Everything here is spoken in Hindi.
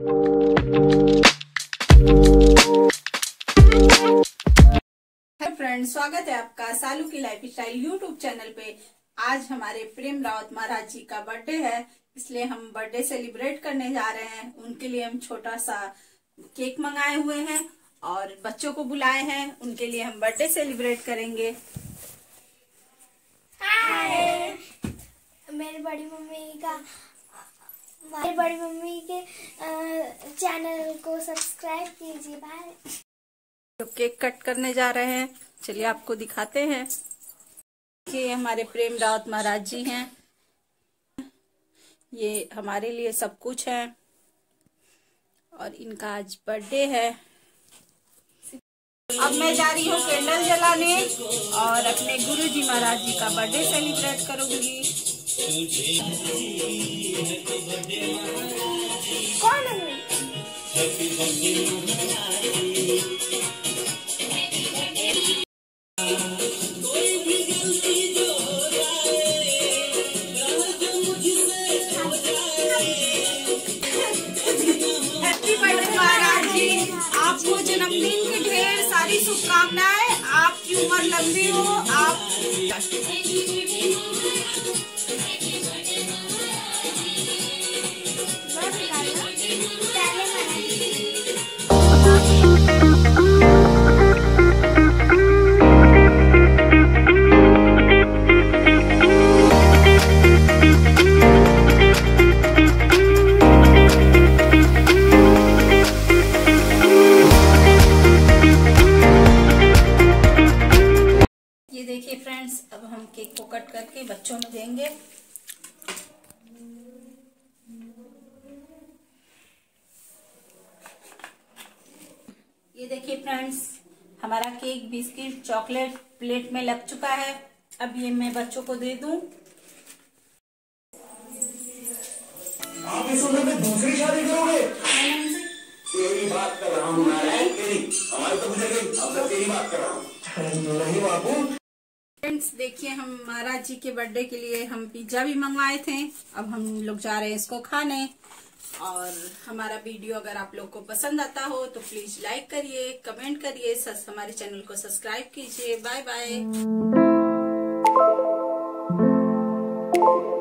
फ्रेंड्स, स्वागत है आपका सालू की लाइफ स्टाइल यूट्यूब चैनल पे। आज हमारे प्रेम रावत महाराज जी का बर्थडे है, इसलिए हम बर्थडे सेलिब्रेट करने जा रहे हैं। उनके लिए हम छोटा सा केक मंगाए हुए हैं और बच्चों को बुलाए हैं। उनके लिए हम बर्थडे सेलिब्रेट करेंगे। हाय, मेरी बड़ी मम्मी के चैनल को सब्सक्राइब कीजिए। बाय। तो केक कट करने जा रहे हैं, चलिए आपको दिखाते हैं। ये हमारे प्रेम रावत महाराज जी हैं, ये हमारे लिए सब कुछ है और इनका आज बर्थडे है। अब मैं जा रही हूँ कैंडल जलाने और अपने गुरुजी महाराज जी का बर्थडे सेलिब्रेट करूंगी। कौन है? हैप्पी बर्थडे महाराज जी, आपको जन्मदिन की ढेर सारी शुभकामनाएं। आपकी उम्र लंबी हो। आप ये देखिए फ्रेंड्स, अब हम केक को कट करके बच्चों में देंगे। ये देखिए फ्रेंड्स, हमारा केक बिस्किट चॉकलेट प्लेट में लग चुका है। अब ये मैं बच्चों को दे दूं। आप इस उम्र में दूसरी शादी करोगे? तेरी बात कर रहा हूँ नारायण, तेरी हमारी तो गुजर गई, अब तक तेरी बात कर रहा हूँ। नहीं बाबू। फ्रेंड्स देखिए, हम महाराज जी के बर्थडे के लिए हम पिज्जा भी मंगवाए थे। अब हम लोग जा रहे हैं इसको खाने। और हमारा वीडियो अगर आप लोग को पसंद आता हो तो प्लीज लाइक करिए, कमेंट करिए, हमारे चैनल को सब्सक्राइब कीजिए। Bye bye.